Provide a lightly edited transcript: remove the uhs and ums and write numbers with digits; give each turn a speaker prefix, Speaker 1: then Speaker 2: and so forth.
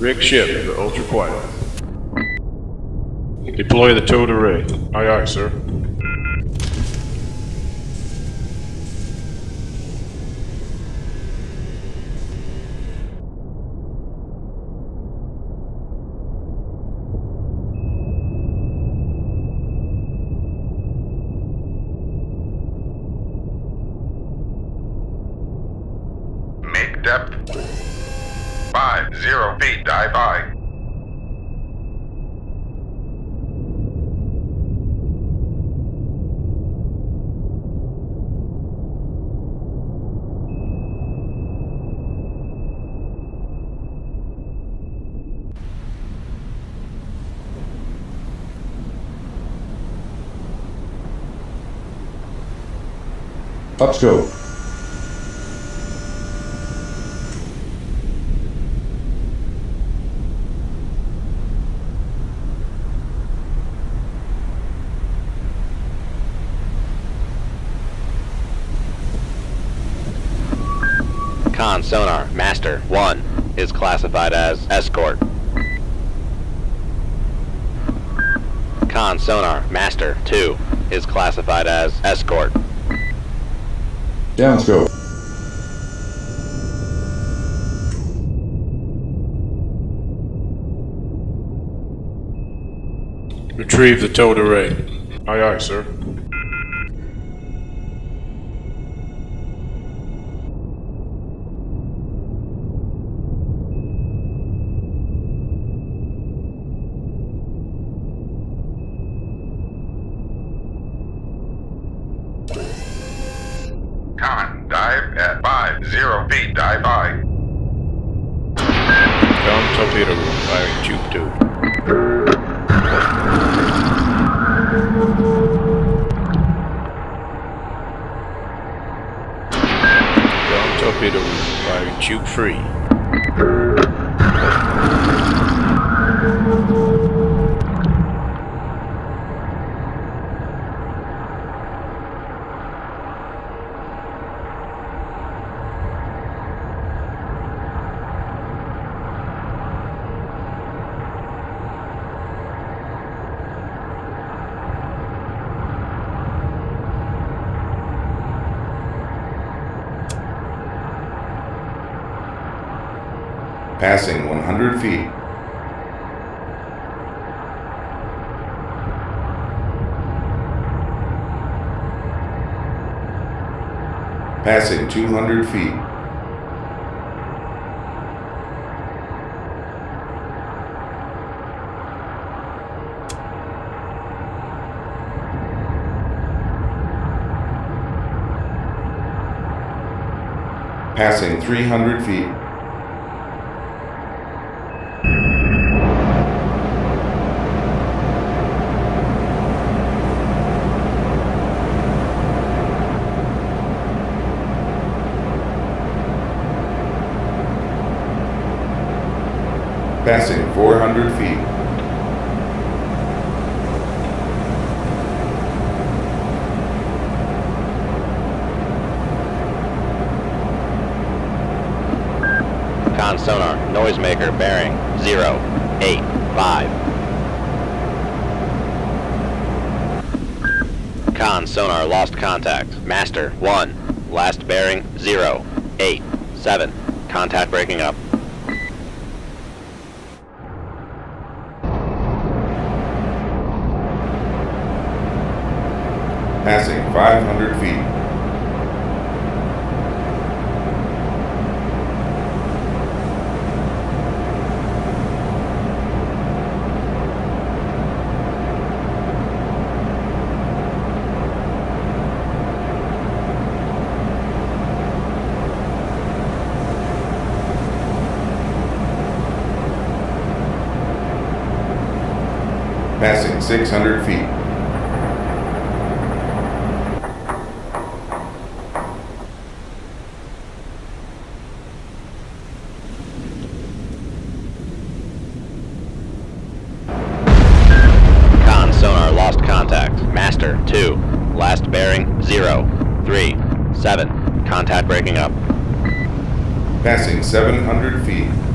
Speaker 1: Rig ship for ultra quiet. Deploy the towed array. Aye, aye, sir.
Speaker 2: Make depth 50 feet, dive high.
Speaker 3: Let's go.
Speaker 4: Con sonar master 1 is classified as escort. Con sonar master 2 is classified as escort.
Speaker 3: Downscope.
Speaker 1: Retrieve the towed array. Aye, aye, sir.
Speaker 2: Con, dive at 50 feet, dive high.
Speaker 1: Down torpedo room, firing tube 2. Down torpedo room, firing tube 3.
Speaker 3: Passing 100 feet. Passing 200 feet. Passing 300 feet. Passing 400 feet.
Speaker 4: Con sonar noisemaker bearing 085. Con sonar lost contact. Master 1. Last bearing 087. Contact breaking up.
Speaker 3: Passing 500 feet. Passing 600 feet.
Speaker 4: Con sonar lost contact. Master 2. Last bearing 037. Contact breaking up.
Speaker 3: Passing 700 feet.